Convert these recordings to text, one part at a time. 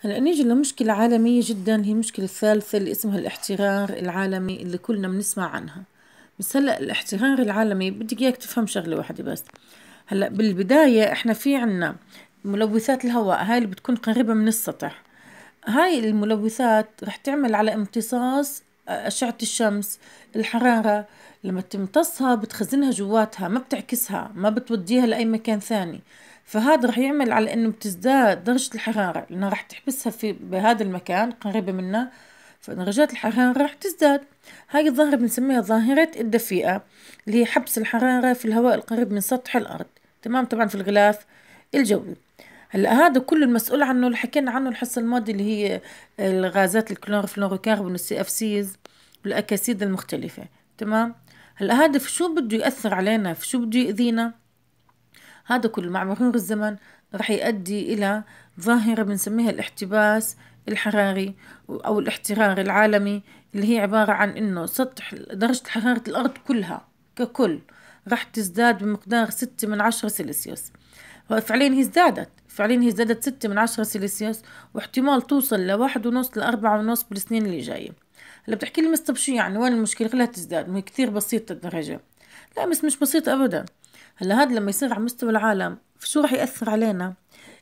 هلا نيجي لمشكلة عالمية جدا، هي المشكلة الثالثة اللي اسمها الاحترار العالمي اللي كلنا بنسمع عنها. بس هلا الاحترار العالمي بدك اياك تفهم شغلة واحدة بس. هلا بالبداية احنا في عنا ملوثات الهواء، هاي اللي بتكون قريبة من السطح. هاي الملوثات رح تعمل على امتصاص أشعة الشمس، الحرارة. لما تمتصها بتخزنها جواتها، ما بتعكسها، ما بتوديها لأي مكان ثاني. فهذا رح يعمل على انه بتزداد درجة الحرارة، لانها رح تحبسها في بهذا المكان قريبة منه، فدرجات الحرارة رح تزداد. هاي الظاهرة بنسميها ظاهرة الدفيئة، اللي هي حبس الحرارة في الهواء القريب من سطح الأرض. تمام، طبعا في الغلاف الجوي. هلا هذا كله المسؤول عنه اللي حكينا عنه الحصة الماضية، اللي هي الغازات الكلوروفلوروكربون، السي اف سيز، والأكاسيد المختلفة. تمام. هلا هذا في شو بده يأثر علينا، في شو بده يأذينا؟ هذا كله مع مرور الزمن رح يؤدي إلى ظاهرة بنسميها الاحتباس الحراري أو الاحترار العالمي، اللي هي عبارة عن إنه سطح درجة حرارة الأرض كلها ككل رح تزداد بمقدار 6 من 10 سيلسيوس. فعليا هي ازدادت، فعليا هي ازدادت 6 من 10 سيلسيوس، واحتمال توصل ل1.5 ل4.5 بالسنين اللي جاية. هلا بتحكي لي مستر شو يعني، وين المشكلة؟ خليها تزداد، ما هي كثير بسيطة الدرجة. لا بس مش بسيطة أبدا. هلا هذا لما يصير على مستوى العالم شو رح يأثر علينا؟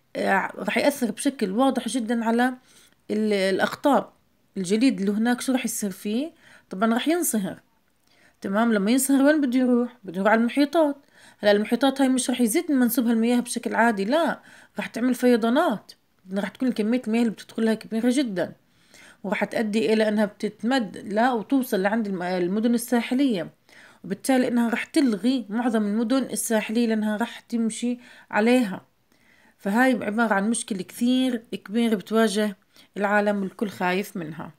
رح يأثر بشكل واضح جدا على الأقطاب. الجليد اللي هناك شو رح يصير فيه؟ طبعا رح ينصهر. تمام، لما ينصهر وين بده يروح؟ بده يروح على المحيطات. هلا المحيطات هاي مش رح يزيد من منسوبها المياه بشكل عادي، لا، رح تعمل فيضانات. رح تكون كمية المياه اللي بتدخلها كبيرة جدا، وراح تؤدي إلى أنها بتتمد لا وتوصل لعند المدن الساحلية، وبالتالي أنها راح تلغي معظم المدن الساحلية لأنها راح تمشي عليها. فهاي عبارة عن مشكلة كثير كبيرة بتواجه العالم والكل خايف منها.